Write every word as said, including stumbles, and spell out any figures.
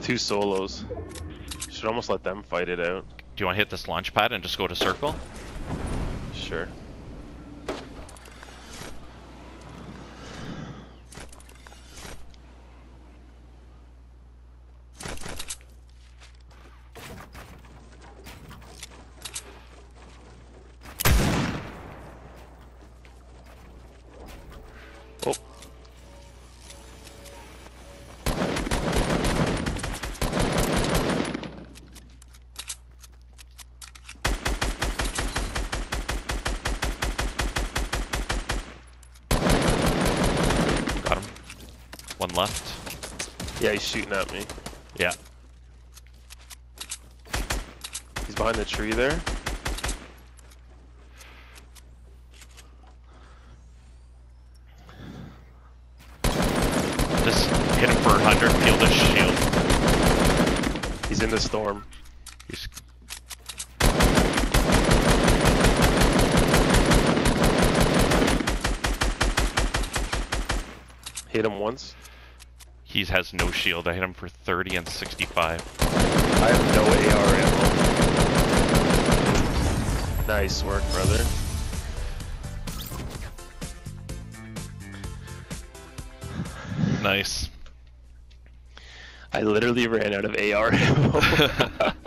two solos. Should almost let them fight it out. Do you want to hit this launch pad and just go to circle? Sure. Oh. Got him. One left. Yeah, he's shooting at me. Yeah. He's behind the tree there. Just hit him for one hundred, peel the shield. He's in the storm. He's... Hit him once. He has no shield. I hit him for thirty and sixty-five. I have no A R ammo. Nice work, brother. Nice. I literally ran out of A R ammo.